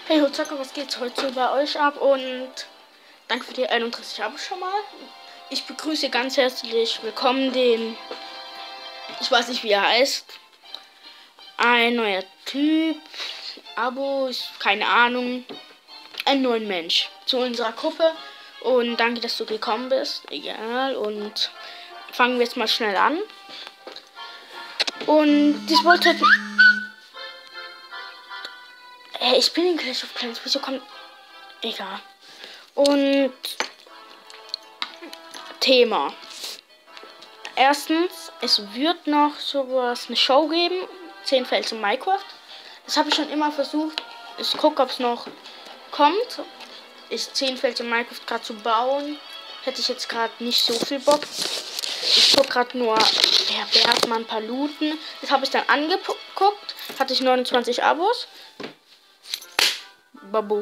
Hey Hutzacker, was geht's heute so bei euch ab? Und danke für die 31 Abos schon mal. Ich begrüße ganz herzlich willkommen ich weiß nicht wie er heißt, ein neuer Typ, Abos, keine Ahnung, einen neuen Mensch zu unserer Gruppe. Und danke, dass du gekommen bist. Egal, und fangen wir jetzt mal schnell an. Und ich wollte halt... ich bin in Clash of Clans, wieso kommt... Egal. Und... Thema. Erstens, es wird noch sowas, eine Show geben. 10 Fails in Minecraft. Das habe ich schon immer versucht. Ich gucke, ob es noch kommt. 10 Fails in Minecraft gerade zu bauen. Hätte ich jetzt gerade nicht so viel Bock. Ich gucke gerade nur, wer hat mal ein paar Looten. Das habe ich dann angeguckt. Hatte ich 29 Abos. Babu.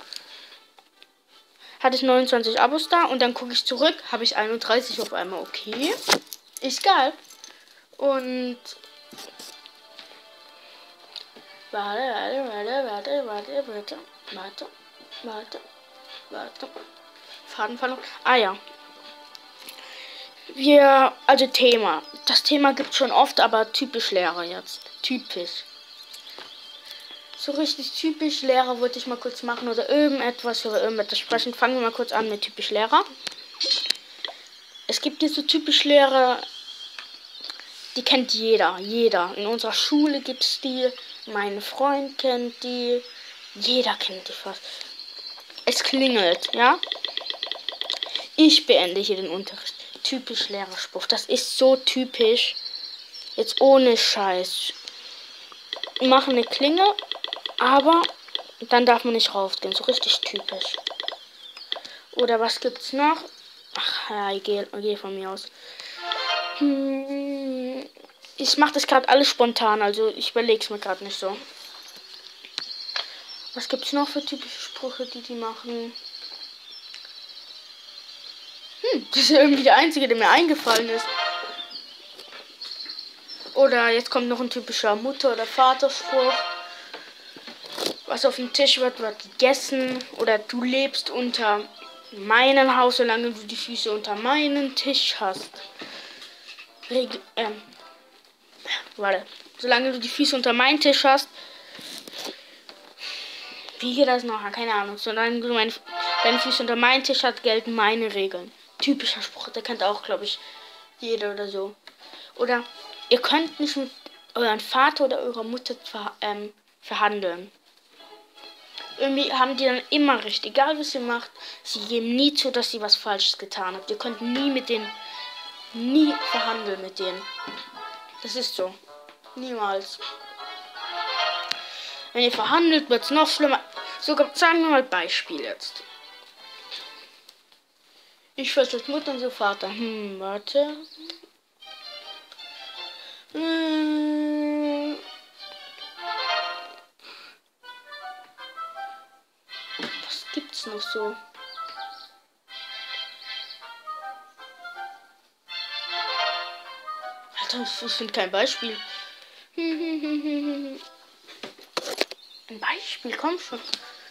Hatte ich 29 Abos da und dann gucke ich zurück, habe ich 31 auf einmal. Okay, ist geil. Und warte. Fadenverlust. Ah ja. Also Thema. Das Thema gibt es schon oft, aber typisch Lehrer jetzt. Typisch. So richtig typisch Lehrer wollte ich mal kurz machen oder irgendetwas sprechen. Fangen wir mal kurz an mit typisch Lehrer. Es gibt hier so typisch Lehrer, die kennt jeder. In unserer Schule gibt es die, mein Freund kennt die, jeder kennt die fast. Es klingelt, ja? Ich beende hier den Unterricht. Typisch Lehrerspruch, das ist so typisch. Jetzt ohne Scheiß. Machen eine Klingel. Aber dann darf man nicht rausgehen. So richtig typisch. Oder was gibt's noch? Ach ja, ich geh von mir aus. Ich mache das gerade alles spontan. Also ich überlege es mir gerade nicht so. Was gibt's noch für typische Sprüche, die machen? Das ist irgendwie der einzige, der mir eingefallen ist. Oder jetzt kommt noch ein typischer Mutter- oder Vaterspruch. Was auf dem Tisch wird gegessen. Oder du lebst unter meinem Haus, solange du die Füße unter meinen Tisch hast. Solange du die Füße unter meinen Tisch hast. Wie geht das noch? Keine Ahnung. Solange du deine Füße unter meinen Tisch hast, gelten meine Regeln. Typischer Spruch, der kennt auch, glaube ich, jeder oder so. Oder ihr könnt nicht mit euren Vater oder eurer Mutter verhandeln. Irgendwie haben die dann immer recht, egal was ihr macht. Sie geben nie zu, dass sie was Falsches getan habt. Ihr könnt nie verhandeln mit denen. Das ist so. Niemals. Wenn ihr verhandelt, wird es noch schlimmer. Sogar, sagen wir mal Beispiel jetzt. Ich weiß als Mutter und so Vater. Warte. Was gibt's noch so? Alter, ich finde kein Beispiel. Ein Beispiel, komm schon.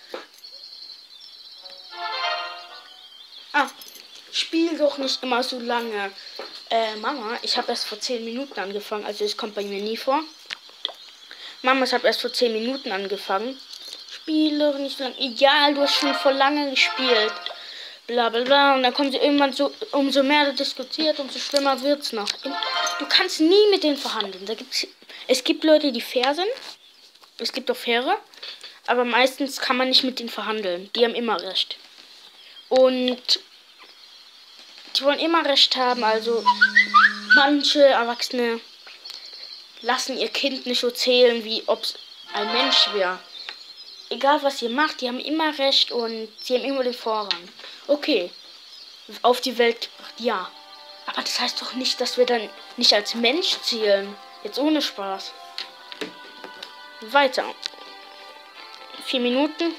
Spiel doch nicht immer so lange. Mama, ich habe erst vor 10 Minuten angefangen. Also es kommt bei mir nie vor. Mama, ich habe erst vor 10 Minuten angefangen. Spiele doch nicht so lange. Egal, du hast schon vor lange gespielt. Bla bla bla. Und dann kommen sie irgendwann so, umso mehr du diskutiert, umso schlimmer wird's noch. Du kannst nie mit denen verhandeln. Es gibt Leute, die fair sind. Es gibt auch faire. Aber meistens kann man nicht mit denen verhandeln. Die haben immer recht. Und die wollen immer recht haben. Also manche Erwachsene lassen ihr Kind nicht so zählen, wie ob es ein Mensch wäre. Egal was ihr macht, die haben immer recht und sie haben immer den Vorrang. Okay, auf die Welt gebracht, ja. Aber das heißt doch nicht, dass wir dann nicht als Mensch zählen. Jetzt ohne Spaß. Weiter. 4 Minuten.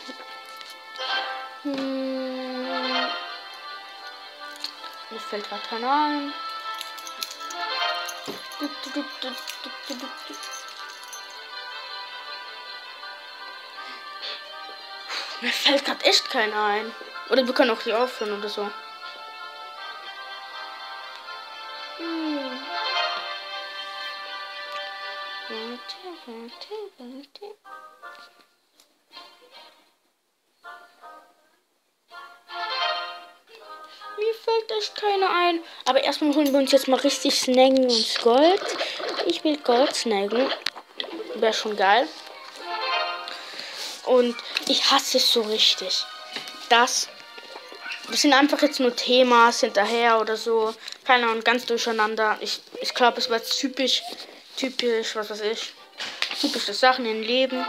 Mir fällt gerade keiner ein. Mir fällt gerade echt keiner ein. Oder wir können auch hier aufhören oder so. Mir fällt echt keiner ein. Aber erstmal holen wir uns jetzt mal richtig snacken und Gold. Ich will Gold snacken. Wäre schon geil. Und ich hasse es so richtig. Das sind einfach jetzt nur Themas hinterher oder so. Keine Ahnung, ganz durcheinander. Ich glaube, es war typisch, was weiß ich. Typische Sachen im Leben.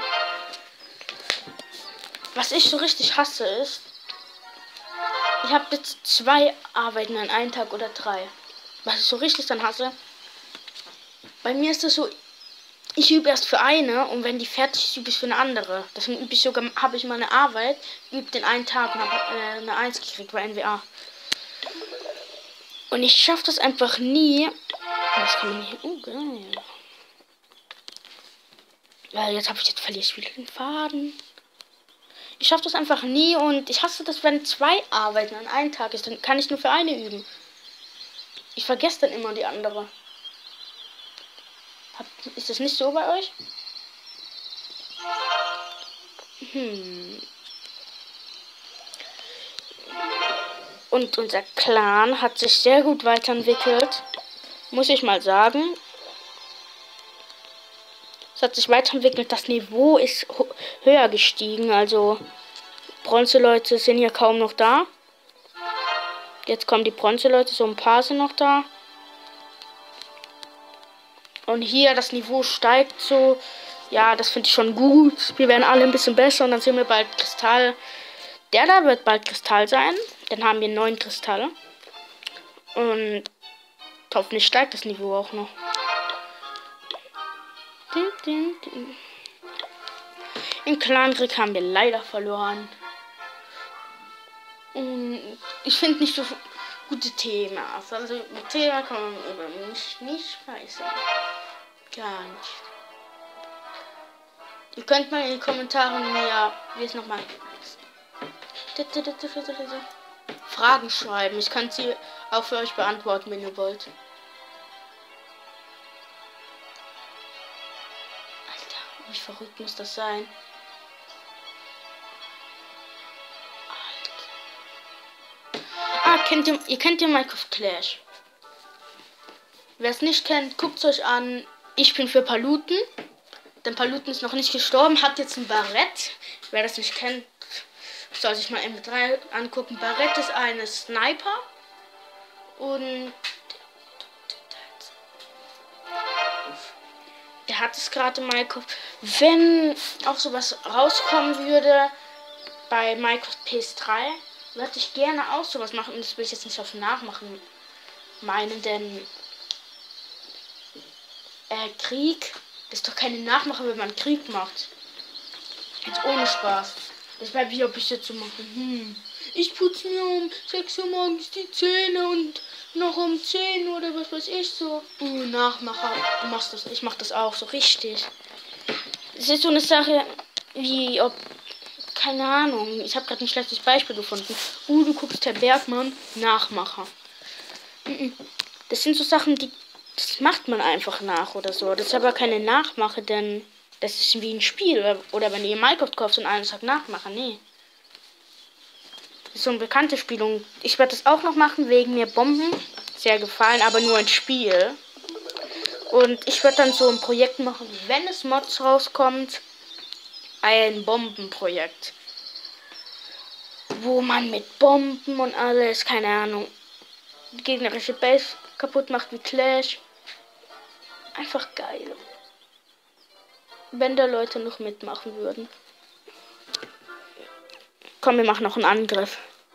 Was ich so richtig hasse ist, ich habe jetzt 2 Arbeiten an einem Tag oder 3. Was ich so richtig dann hasse, bei mir ist das so, ich übe erst für eine und wenn die fertig ist, übe ich für eine andere. Deswegen übe ich sogar, habe ich mal eine Arbeit, übe den einen Tag und habe eine 1 gekriegt bei NWA. Und ich schaffe das einfach nie. Was kann man hier? Geil. Ja, verliere ich wieder den Faden. Ich schaffe das einfach nie und ich hasse das, wenn 2 Arbeiten an einem Tag ist, dann kann ich nur für eine üben. Ich vergesse dann immer die andere. Ist das nicht so bei euch? Und unser Clan hat sich sehr gut weiterentwickelt. Muss ich mal sagen. Es hat sich weiterentwickelt. Das Niveau ist höher gestiegen. Also Bronze-Leute sind hier kaum noch da. Jetzt kommen die Bronze-Leute. So ein paar sind noch da. Und hier das Niveau steigt so. Ja, das finde ich schon gut. Wir werden alle ein bisschen besser und dann sind wir bald Kristall. Der da wird bald Kristall sein. Dann haben wir 9 Kristalle. Und hoffentlich steigt das Niveau auch noch. Im Clankrieg haben wir leider verloren. Und ich finde nicht so gute Themen. Also mit Thema kann man über mich nicht scheißen. Gar nicht. Ihr könnt mal in den Kommentaren mir, wie es nochmal Fragen schreiben. Ich kann sie auch für euch beantworten, wenn ihr wollt. Alter, wie verrückt muss das sein? Alter. Ihr kennt ja Minecraft Clash. Wer es nicht kennt, guckt es euch an. Ich bin für Paluten. Denn Paluten ist noch nicht gestorben, hat jetzt ein Barett. Wer das nicht kennt, soll sich mal M3 angucken. Barett ist eine Sniper. Und der hat es gerade in Minecraft. Wenn auch sowas rauskommen würde bei Minecraft PS3, würde ich gerne auch sowas machen. Und das will ich jetzt nicht auf Nachmachen meinen, denn Krieg ist doch keine Nachmache, wenn man Krieg macht. Jetzt ohne Spaß. Das wäre wie ob ich jetzt so mache. Ich putze mir um 6 Uhr morgens die Zähne und noch um 10 Uhr oder was weiß ich so. Nachmacher. Du machst das. Ich mach das auch so richtig. Es ist so eine Sache wie ob. Keine Ahnung. Ich habe gerade ein schlechtes Beispiel gefunden. Du guckst Herr Bergmann. Nachmacher. Das sind so Sachen, das macht man einfach nach oder so. Das ist aber keine Nachmache, denn das ist wie ein Spiel. Oder wenn ihr Minecraft kauft und einen sagt Nachmache. Nee. Das ist so ein bekanntes Spiel und ich werde das auch noch machen, wegen mir Bomben. Sehr gefallen, aber nur ein Spiel. Und ich werde dann so ein Projekt machen, wenn es Mods rauskommt. Ein Bombenprojekt. Wo man mit Bomben und alles, keine Ahnung, die gegnerische Base kaputt macht wie Clash. Einfach geil. Wenn da Leute noch mitmachen würden. Komm, wir machen noch einen Angriff.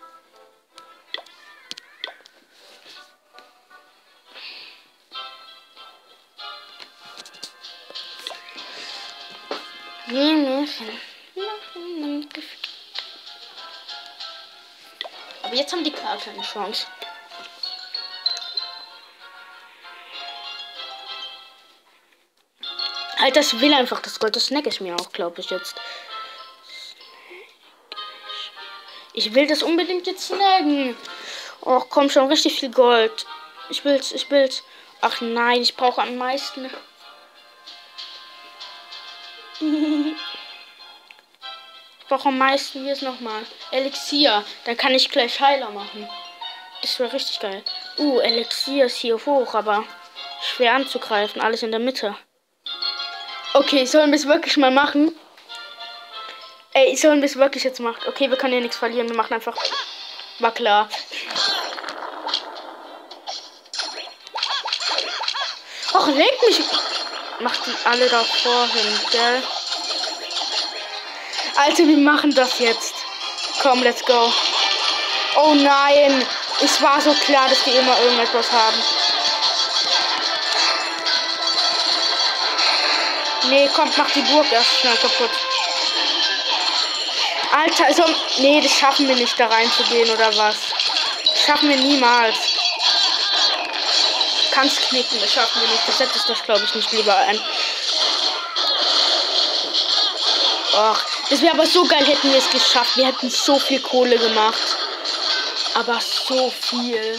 Aber jetzt haben die gar keine Chance. Halt, das will einfach das Gold. Das snack ich mir auch, glaube ich, jetzt. Ich will das unbedingt jetzt snacken. Och, komm schon, richtig viel Gold. Ich will's. Ach nein, ich brauche am meisten. Ich brauche am meisten. Hier ist nochmal Elixier. Dann kann ich gleich Heiler machen. Das wäre richtig geil. Elixier ist hier hoch, aber schwer anzugreifen. Alles in der Mitte. Okay, sollen wir es wirklich mal machen? Ey, sollen wir es wirklich jetzt machen? Okay, wir können hier nichts verlieren. Wir machen einfach... War klar. Och, leg mich... Macht die alle da vorhin, gell? Alter, wir machen das jetzt. Komm, let's go. Oh nein. Es war so klar, dass die immer irgendetwas haben. Nee, kommt, mach die Burg erst schnell kaputt. Alter, also... Nee, das schaffen wir nicht, da reinzugehen, oder was? Das schaffen wir niemals. Kannst knicken, das schaffen wir nicht. Das setzt es doch, glaube ich, nicht lieber ein. Och, das wäre aber so geil, hätten wir es geschafft. Wir hätten so viel Kohle gemacht. Aber so viel.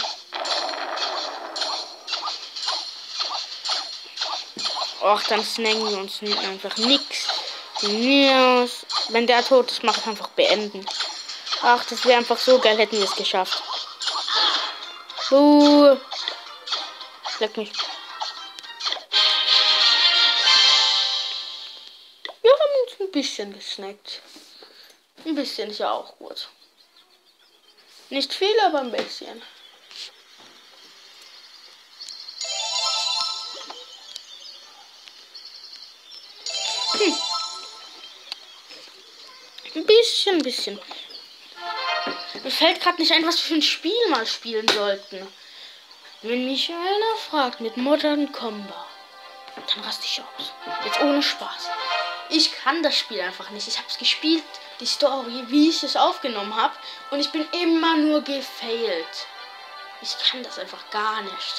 Och, dann snacken wir uns einfach nix. Wenn der tot ist, mach ich einfach beenden. Ach, das wäre einfach so geil, hätten wir es geschafft. Leck mich. Wir haben uns ein bisschen gesnackt. Ein bisschen ist ja auch gut. Nicht viel, aber ein bisschen. Ein bisschen. Mir fällt gerade nicht ein, was wir für ein Spiel mal spielen sollten. Wenn mich einer fragt mit Modern Combat, dann raste ich aus. Jetzt ohne Spaß. Ich kann das Spiel einfach nicht. Ich habe es gespielt, die Story, wie ich es aufgenommen habe. Und ich bin immer nur gefailt. Ich kann das einfach gar nicht.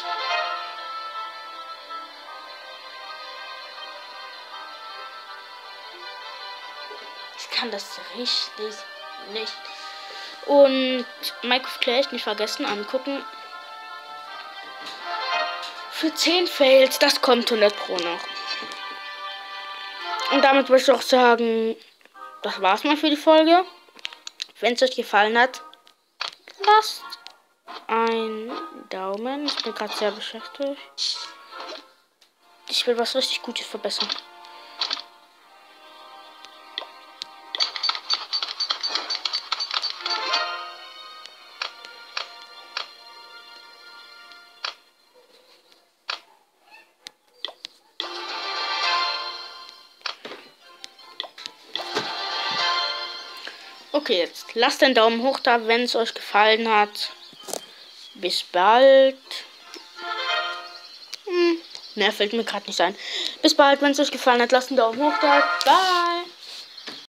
Ich kann das richtig nicht. Und Minecraft Clash nicht vergessen, angucken. Für 10 Fails, das kommt 100 Pro noch. Und damit würde ich auch sagen, das war's mal für die Folge. Wenn es euch gefallen hat, lasst einen Daumen. Ich bin gerade sehr beschäftigt. Ich will was richtig Gutes verbessern. Okay, jetzt lasst einen Daumen hoch da, wenn es euch gefallen hat. Bis bald. Mehr fällt mir gerade nicht ein. Bis bald, wenn es euch gefallen hat, lasst einen Daumen hoch da. Bye.